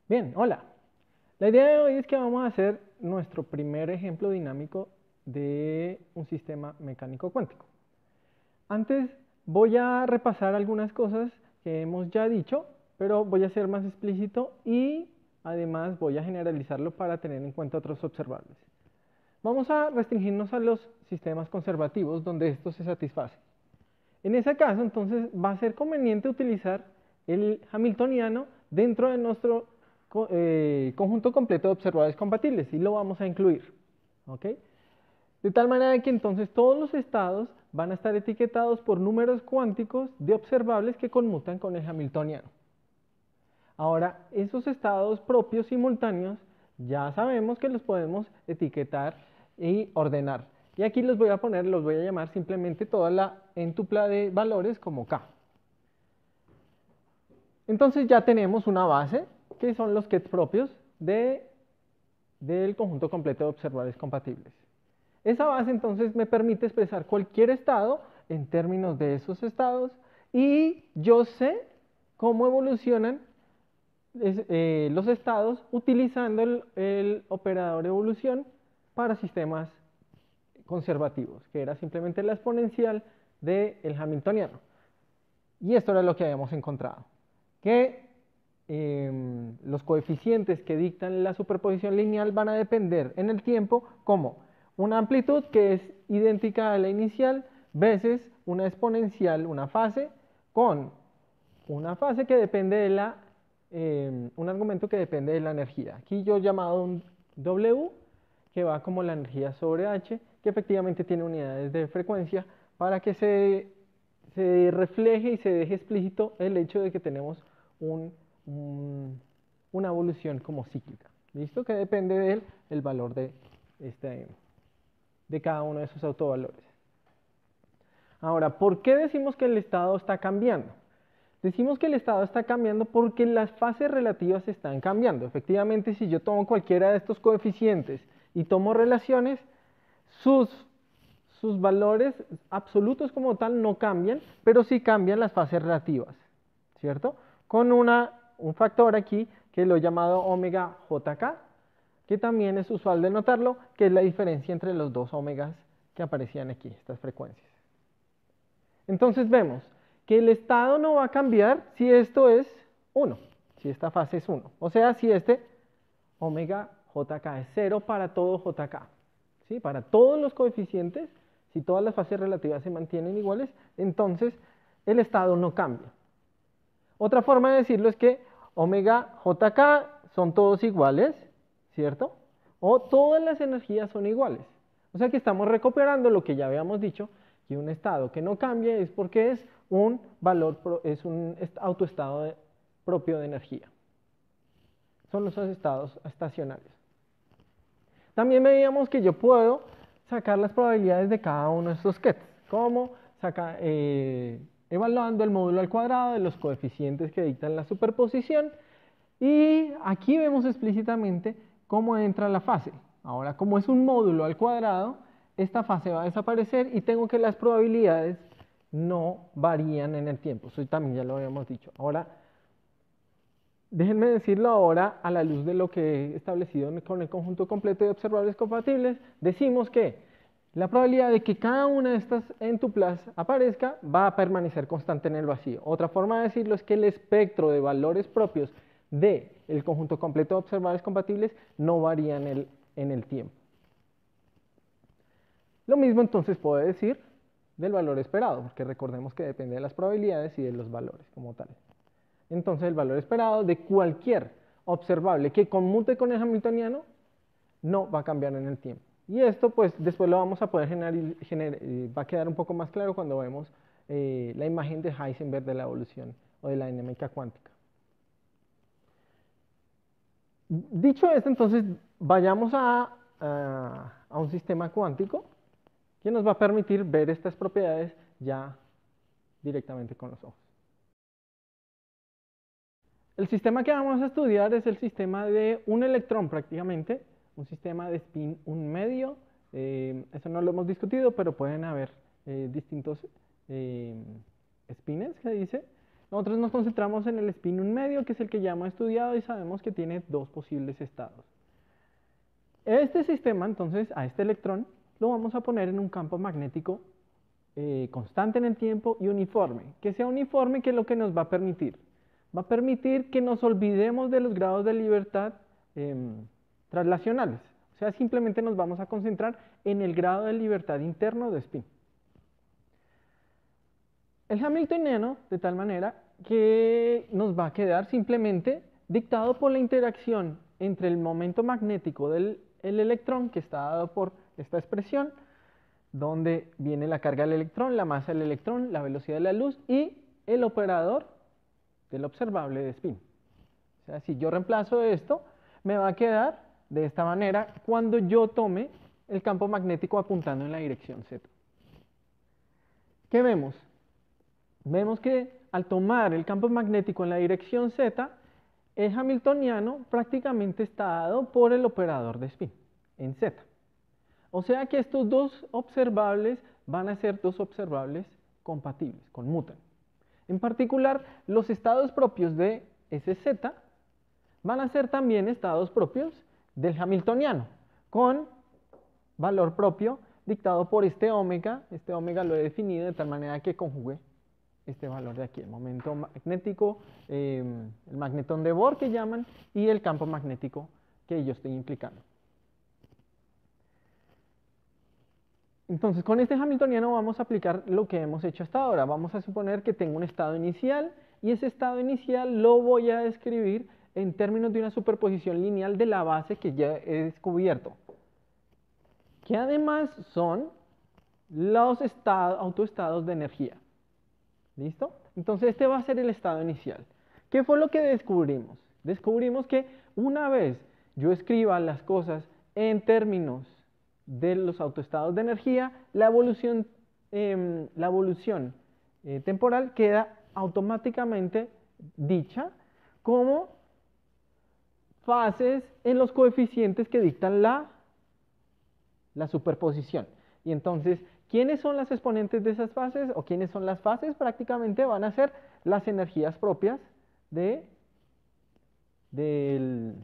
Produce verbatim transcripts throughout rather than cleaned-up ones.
Bien, hola. La idea de hoy es que vamos a hacer nuestro primer ejemplo dinámico de un sistema mecánico cuántico. Antes voy a repasar algunas cosas que hemos ya dicho, pero voy a ser más explícito y además voy a generalizarlo para tener en cuenta otros observables. Vamos a restringirnos a los sistemas conservativos donde esto se satisface. En ese caso, entonces, va a ser conveniente utilizar el hamiltoniano dentro de nuestro eh, conjunto completo de observables compatibles y lo vamos a incluir. ¿Ok? De tal manera que entonces todos los estados van a estar etiquetados por números cuánticos de observables que conmutan con el hamiltoniano. Ahora, esos estados propios simultáneos ya sabemos que los podemos etiquetar y ordenar. Y aquí los voy a poner, los voy a llamar simplemente toda la entupla de valores como K. Entonces ya tenemos una base, que son los kets propios de, del conjunto completo de observables compatibles. Esa base entonces me permite expresar cualquier estado en términos de esos estados y yo sé cómo evolucionan es, eh, los estados utilizando el, el operador evolución para sistemas conservativos, que era simplemente la exponencial del hamiltoniano. Y esto era lo que habíamos encontrado, que eh, los coeficientes que dictan la superposición lineal van a depender en el tiempo como una amplitud que es idéntica a la inicial veces una exponencial, una fase, con una fase que depende de la, eh, un argumento que depende de la energía. Aquí yo he llamado un W, que va como la energía sobre H, que efectivamente tiene unidades de frecuencia para que se, se refleje y se deje explícito el hecho de que tenemos un, un, una evolución como cíclica. ¿Listo? Que depende del el valor de, este, de cada uno de esos autovalores. Ahora, ¿por qué decimos que el estado está cambiando? Decimos que el estado está cambiando porque las fases relativas están cambiando. Efectivamente, si yo tomo cualquiera de estos coeficientes y tomo relaciones, sus, sus valores absolutos como tal no cambian, pero sí cambian las fases relativas, ¿cierto? Con una, un factor aquí que lo he llamado omega jk, que también es usual de notarlo, que es la diferencia entre los dos omegas que aparecían aquí, estas frecuencias. Entonces vemos que el estado no va a cambiar si esto es uno, si esta fase es uno. O sea, si este omega jk es cero para todo jk. ¿Sí? Para todos los coeficientes, si todas las fases relativas se mantienen iguales, entonces el estado no cambia. Otra forma de decirlo es que omega jk son todos iguales, ¿cierto? O todas las energías son iguales. O sea que estamos recuperando lo que ya habíamos dicho, que un estado que no cambia es porque es un valor, es un autoestado de, propio de energía. Son los estados estacionarios. También veíamos que yo puedo sacar las probabilidades de cada uno de estos kets, como saca, eh, evaluando el módulo al cuadrado de los coeficientes que dictan la superposición. Y aquí vemos explícitamente cómo entra la fase. Ahora, como es un módulo al cuadrado, esta fase va a desaparecer y tengo que las probabilidades no varían en el tiempo. Eso también ya lo habíamos dicho. Ahora, déjenme decirlo ahora a la luz de lo que he establecido con el conjunto completo de observables compatibles. Decimos que la probabilidad de que cada una de estas entuplas aparezca va a permanecer constante en el vacío. Otra forma de decirlo es que el espectro de valores propios del conjunto completo de observables compatibles no varía en el, en el tiempo. Lo mismo entonces puedo decir del valor esperado, porque recordemos que depende de las probabilidades y de los valores como tales. Entonces el valor esperado de cualquier observable que conmute con el hamiltoniano no va a cambiar en el tiempo. Y esto pues después lo vamos a poder generar, generar va a quedar un poco más claro cuando vemos eh, la imagen de Heisenberg de la evolución o de la dinámica cuántica. Dicho esto, entonces vayamos a, a, a un sistema cuántico que nos va a permitir ver estas propiedades ya directamente con los ojos. El sistema que vamos a estudiar es el sistema de un electrón prácticamente, un sistema de spin un medio. Eh, eso no lo hemos discutido, pero pueden haber eh, distintos eh, spines, que dice. Nosotros nos concentramos en el spin un medio, que es el que ya hemos estudiado y sabemos que tiene dos posibles estados. Este sistema, entonces, a este electrón, lo vamos a poner en un campo magnético eh, constante en el tiempo y uniforme. Que sea uniforme, ¿qué es lo que nos va a permitir? Va a permitir que nos olvidemos de los grados de libertad eh, traslacionales. O sea, simplemente nos vamos a concentrar en el grado de libertad interno de spin. El hamiltoniano, de tal manera que nos va a quedar simplemente dictado por la interacción entre el momento magnético del el electrón, que está dado por esta expresión, donde viene la carga del electrón, la masa del electrón, la velocidad de la luz y el operador del observable de spin. O sea, si yo reemplazo esto, me va a quedar de esta manera cuando yo tome el campo magnético apuntando en la dirección Z. ¿Qué vemos? Vemos que al tomar el campo magnético en la dirección Z, el hamiltoniano prácticamente está dado por el operador de spin en Z. O sea que estos dos observables van a ser dos observables compatibles, conmutan. En particular, los estados propios de ese Z van a ser también estados propios del hamiltoniano, con valor propio dictado por este omega. Este omega lo he definido de tal manera que conjugue este valor de aquí, el momento magnético, eh, el magnetón de Bohr que llaman, y el campo magnético que yo estoy implicando. Entonces, con este hamiltoniano vamos a aplicar lo que hemos hecho hasta ahora. Vamos a suponer que tengo un estado inicial, y ese estado inicial lo voy a describir en términos de una superposición lineal de la base que ya he descubierto, que además son los estados, autoestados de energía. ¿Listo? Entonces este va a ser el estado inicial. ¿Qué fue lo que descubrimos? Descubrimos que una vez yo escriba las cosas en términos de los autoestados de energía, la evolución, eh, la evolución eh, temporal queda automáticamente dicha como fases en los coeficientes que dictan la, la superposición. Y entonces, ¿quiénes son las exponentes de esas fases o quiénes son las fases? Prácticamente van a ser las energías propias de, del,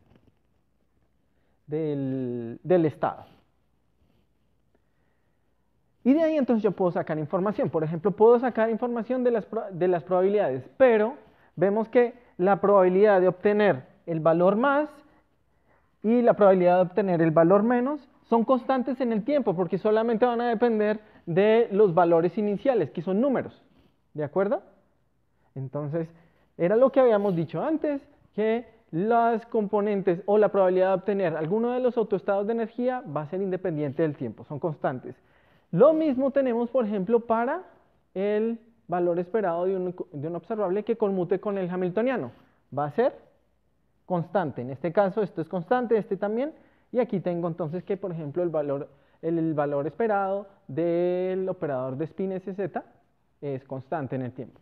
del, del estado. Y de ahí entonces yo puedo sacar información. Por ejemplo, puedo sacar información de las, de las probabilidades, pero vemos que la probabilidad de obtener el valor más y la probabilidad de obtener el valor menos son constantes en el tiempo, porque solamente van a depender de los valores iniciales, que son números. ¿De acuerdo? Entonces, era lo que habíamos dicho antes, que las componentes o la probabilidad de obtener alguno de los autoestados de energía va a ser independiente del tiempo, son constantes. Lo mismo tenemos, por ejemplo, para el valor esperado de un, de un observable que conmute con el hamiltoniano. Va a ser constante. En este caso, esto es constante, este también. Y aquí tengo entonces que, por ejemplo, el valor, el, el valor esperado del operador de spin S Z es constante en el tiempo.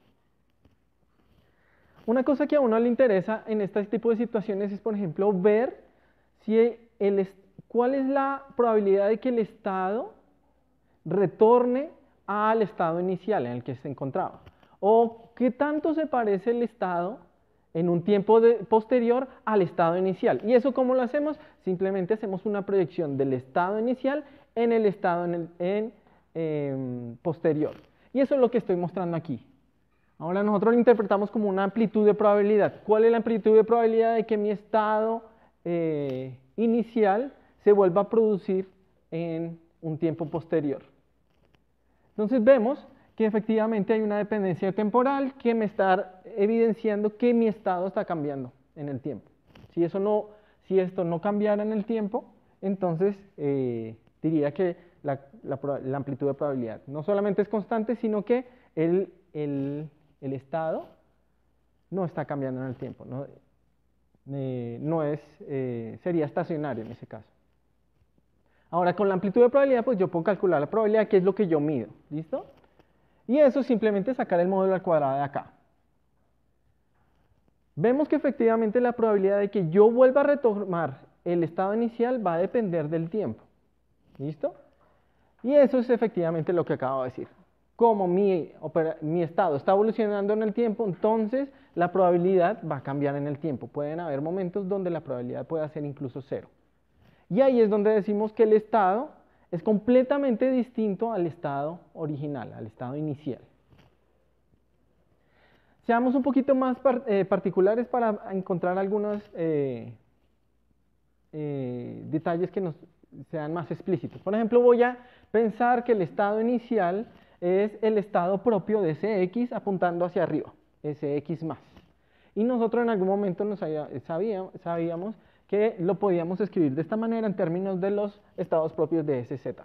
Una cosa que a uno le interesa en este tipo de situaciones es, por ejemplo, ver si el, cuál es la probabilidad de que el estado retorne al estado inicial en el que se encontraba. O qué tanto se parece el estado en un tiempo de, posterior al estado inicial. ¿Y eso cómo lo hacemos? Simplemente hacemos una proyección del estado inicial en el estado en el, en, eh, posterior. Y eso es lo que estoy mostrando aquí. Ahora nosotros lo interpretamos como una amplitud de probabilidad. ¿Cuál es la amplitud de probabilidad de que mi estado eh, inicial se vuelva a producir en un tiempo posterior? Entonces vemos que efectivamente hay una dependencia temporal que me está evidenciando que mi estado está cambiando en el tiempo. Si, eso no, si esto no cambiara en el tiempo, entonces eh, diría que la, la, la amplitud de probabilidad no solamente es constante, sino que el, el, el estado no está cambiando en el tiempo. No, eh, no es, eh, sería estacionario en ese caso. Ahora, con la amplitud de probabilidad, pues yo puedo calcular la probabilidad, que es lo que yo mido. ¿Listo? Y eso simplemente sacar el módulo al cuadrado de acá. Vemos que efectivamente la probabilidad de que yo vuelva a retomar el estado inicial va a depender del tiempo. ¿Listo? Y eso es efectivamente lo que acabo de decir. como mi, mi estado está evolucionando en el tiempo, entonces la probabilidad va a cambiar en el tiempo. Pueden haber momentos donde la probabilidad pueda ser incluso cero. Y ahí es donde decimos que el estado es completamente distinto al estado original, al estado inicial. Seamos un poquito más par eh, particulares para encontrar algunos eh, eh, detalles que nos sean más explícitos. Por ejemplo, voy a pensar que el estado inicial es el estado propio de ese x apuntando hacia arriba, ese x más. Y nosotros en algún momento nos había, sabíamos, sabíamos que lo podíamos escribir de esta manera en términos de los estados propios de ese z.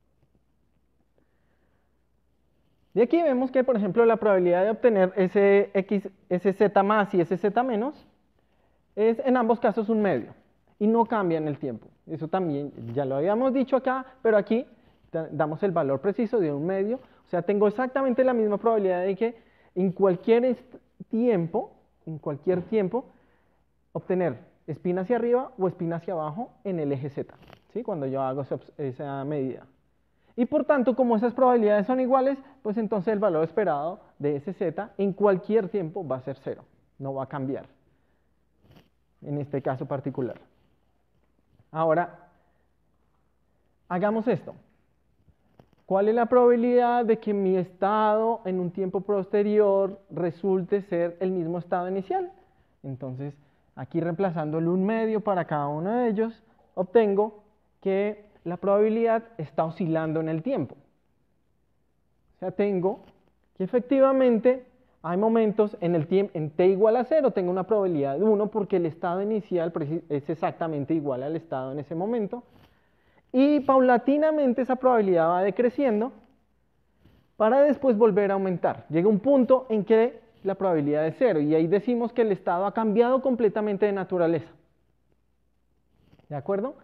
Y aquí vemos que, por ejemplo, la probabilidad de obtener ese, x, ese z más y ese z menos es en ambos casos un medio y no cambia en el tiempo. Eso también ya lo habíamos dicho acá, pero aquí damos el valor preciso de un medio. O sea, tengo exactamente la misma probabilidad de que en cualquier tiempo, en cualquier tiempo, obtener espín hacia arriba o espín hacia abajo en el eje z, ¿sí? Cuando yo hago esa, esa medida. Y por tanto, como esas probabilidades son iguales, pues entonces el valor esperado de ese z en cualquier tiempo va a ser cero, no va a cambiar, en este caso particular. Ahora, hagamos esto. ¿Cuál es la probabilidad de que mi estado en un tiempo posterior resulte ser el mismo estado inicial? Entonces, aquí reemplazando el un medio para cada uno de ellos, obtengo que la probabilidad está oscilando en el tiempo. O sea, tengo que efectivamente hay momentos en el tiempo, en t igual a cero, tengo una probabilidad de uno porque el estado inicial es exactamente igual al estado en ese momento. Y paulatinamente esa probabilidad va decreciendo para después volver a aumentar. Llega un punto en que la probabilidad es cero y ahí decimos que el estado ha cambiado completamente de naturaleza. ¿De acuerdo?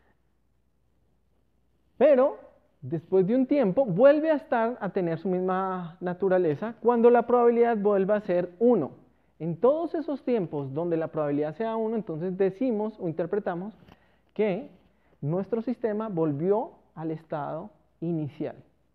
Pero después de un tiempo vuelve a estar a tener su misma naturaleza cuando la probabilidad vuelva a ser uno. En todos esos tiempos donde la probabilidad sea uno, entonces decimos o interpretamos que nuestro sistema volvió al estado inicial.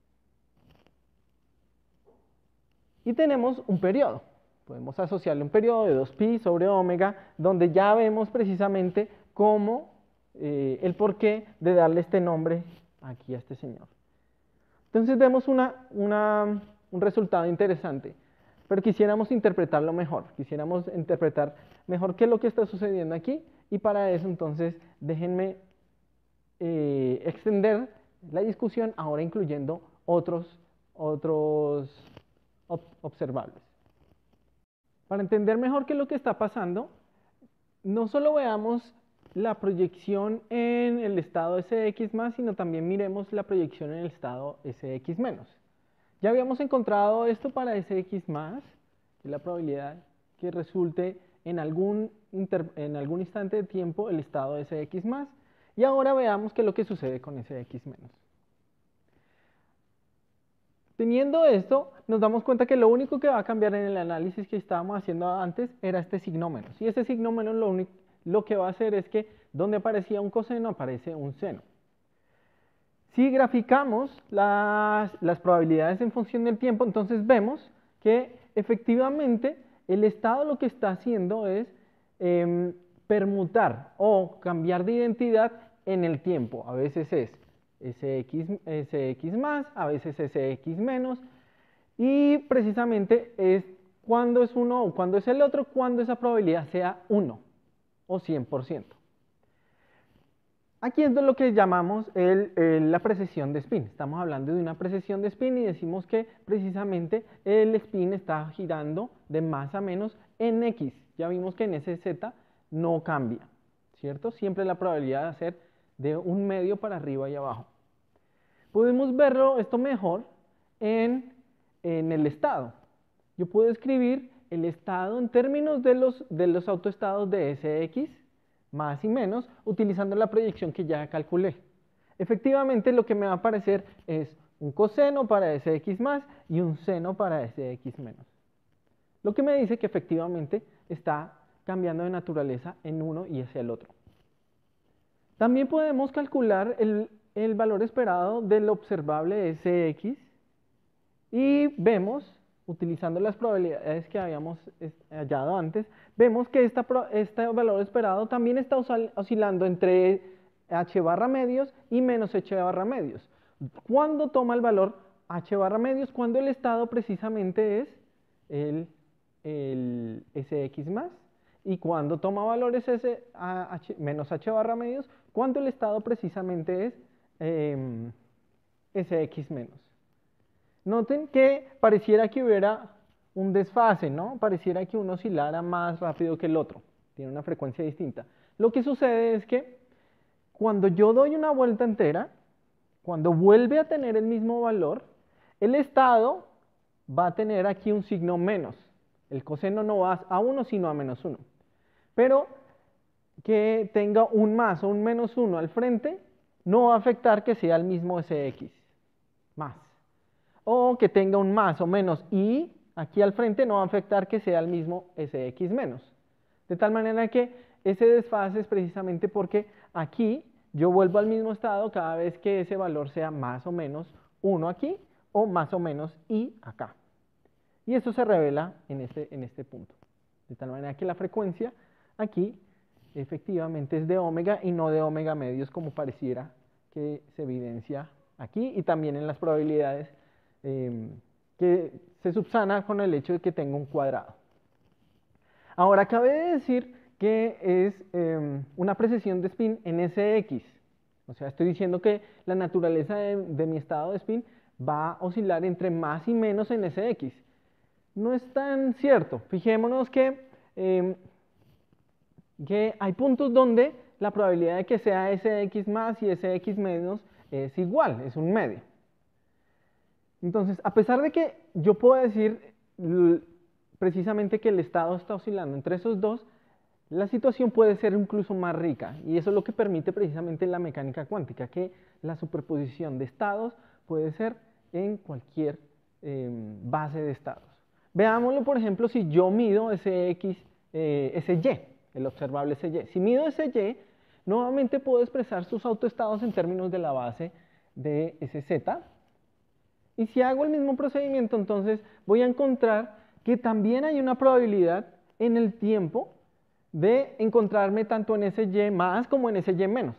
Y tenemos un periodo. Podemos asociarle un periodo de dos pi sobre omega, donde ya vemos precisamente cómo, eh, el porqué de darle este nombre aquí a este señor. Entonces vemos una, una, un resultado interesante, pero quisiéramos interpretarlo mejor, quisiéramos interpretar mejor qué es lo que está sucediendo aquí, y para eso entonces déjenme eh, extender la discusión ahora incluyendo otros, otros ob observables. Para entender mejor qué es lo que está pasando, no solo veamos la proyección en el estado Sx más, sino también miremos la proyección en el estado Sx menos. Ya habíamos encontrado esto para Sx más, que es la probabilidad que resulte en algún, inter, en algún instante de tiempo el estado Sx más, y ahora veamos qué es lo que sucede con Sx menos. Teniendo esto, nos damos cuenta que lo único que va a cambiar en el análisis que estábamos haciendo antes era este signo menos. Y ese signo menos lo, único, lo que va a hacer es que donde aparecía un coseno aparece un seno. Si graficamos las, las probabilidades en función del tiempo, entonces vemos que efectivamente el estado lo que está haciendo es eh, permutar o cambiar de identidad en el tiempo. A veces es Sx, Sx más, a veces Sx menos, y precisamente es cuando es uno o cuando es el otro, cuando esa probabilidad sea uno o cien por ciento. Aquí es de lo que llamamos el, el, la precesión de spin. Estamos hablando de una precesión de spin y decimos que precisamente el spin está girando de más a menos en X. Ya vimos que en ese Z no cambia, ¿cierto? Siempre la probabilidad de hacer de un medio para arriba y abajo. Podemos verlo esto mejor en, en el estado. Yo puedo escribir el estado en términos de los, de los autoestados de Sx más y menos, utilizando la proyección que ya calculé. Efectivamente, lo que me va a aparecer es un coseno para Sx más y un seno para Sx menos. Lo que me dice que efectivamente está cambiando de naturaleza en uno y hacia el otro. También podemos calcular el, el valor esperado del observable Sx Y vemos, utilizando las probabilidades que habíamos hallado antes, vemos que esta, este valor esperado también está oscilando entre h barra medios y menos h barra medios. ¿Cuándo toma el valor h barra medios? Cuando el estado precisamente es el, el Sx más. Y cuando toma valores S, h, menos h barra medios, cuando el estado precisamente es eh, Sx menos. Noten que pareciera que hubiera un desfase, ¿no? Pareciera que uno oscilara más rápido que el otro. Tiene una frecuencia distinta. Lo que sucede es que cuando yo doy una vuelta entera, cuando vuelve a tener el mismo valor, el estado va a tener aquí un signo menos. El coseno no va a uno, sino a menos uno. Pero que tenga un más o un menos uno al frente, no va a afectar que sea el mismo Sx más. O que tenga un más o menos y aquí al frente no va a afectar que sea el mismo Sx menos. De tal manera que ese desfase es precisamente porque aquí yo vuelvo al mismo estado cada vez que ese valor sea más o menos uno aquí o más o menos y acá. Y eso se revela en este, en este punto. De tal manera que la frecuencia aquí efectivamente es de omega y no de omega medios como pareciera que se evidencia aquí y también en las probabilidades eh, que se subsana con el hecho de que tenga un cuadrado. Ahora cabe decir que es eh, una precesión de spin en Sx. O sea, estoy diciendo que la naturaleza de, de mi estado de spin va a oscilar entre más y menos en Sx. No es tan cierto. Fijémonos que, eh, que hay puntos donde la probabilidad de que sea Sx más y Sx menos es igual, es un medio. Entonces, a pesar de que yo puedo decir precisamente que el estado está oscilando entre esos dos, la situación puede ser incluso más rica. Y eso es lo que permite precisamente la mecánica cuántica, que la superposición de estados puede ser en cualquier eh, base de estados. Veámoslo, por ejemplo, si yo mido ese X, eh, ese Y, el observable ese Y. Si mido ese Y, nuevamente puedo expresar sus autoestados en términos de la base de ese Z. Y si hago el mismo procedimiento, entonces voy a encontrar que también hay una probabilidad en el tiempo de encontrarme tanto en ese Y más como en ese Y menos.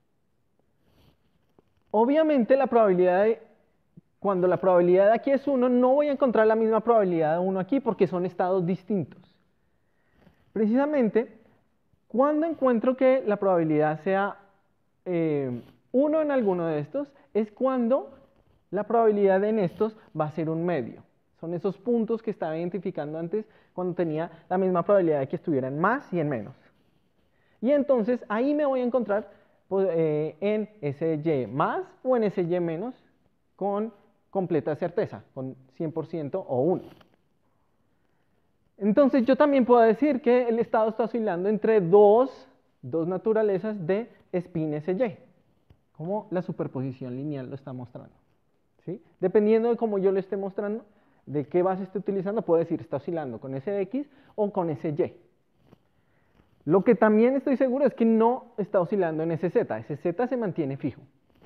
Obviamente la probabilidad de, cuando la probabilidad de aquí es uno, no voy a encontrar la misma probabilidad de uno aquí porque son estados distintos. Precisamente, cuando encuentro que la probabilidad sea eh, uno en alguno de estos, es cuando la probabilidad en estos va a ser un medio. Son esos puntos que estaba identificando antes cuando tenía la misma probabilidad de que estuviera en más y en menos. Y entonces ahí me voy a encontrar pues, eh, en ese Y más o en ese Y menos con completa certeza, con cien por ciento o uno. Entonces yo también puedo decir que el estado está oscilando entre dos, dos naturalezas de spin S Y, como la superposición lineal lo está mostrando. ¿Sí? Dependiendo de cómo yo lo esté mostrando, de qué base esté utilizando, puedo decir está oscilando con ese X o con ese Y. Lo que también estoy seguro es que no está oscilando en ese Z, ese Z se mantiene fijo.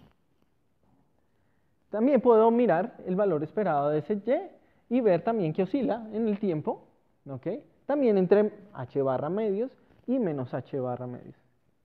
También puedo mirar el valor esperado de ese Y y ver también que oscila en el tiempo, ¿okay? También entre h barra medios y menos h barra medios.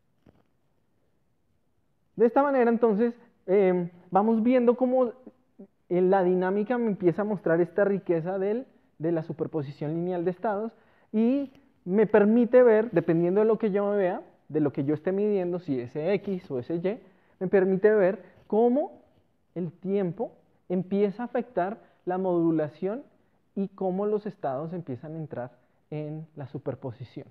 De esta manera entonces eh, vamos viendo cómo en la dinámica me empieza a mostrar esta riqueza del, de la superposición lineal de estados y me permite ver, dependiendo de lo que yo vea, de lo que yo esté midiendo, si ese X o ese Y, me permite ver cómo el tiempo empieza a afectar la modulación y cómo los estados empiezan a entrar en la superposición.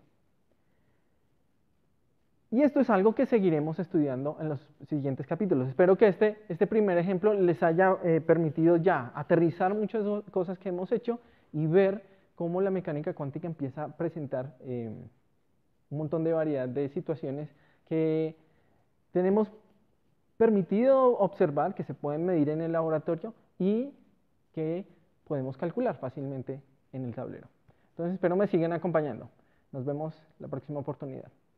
Y esto es algo que seguiremos estudiando en los siguientes capítulos. Espero que este, este primer ejemplo les haya eh, permitido ya aterrizar muchas cosas que hemos hecho y ver cómo la mecánica cuántica empieza a presentar eh, un montón de variedad de situaciones que tenemos permitido observar, que se pueden medir en el laboratorio y que podemos calcular fácilmente en el tablero. Entonces espero me sigan acompañando. Nos vemos la próxima oportunidad.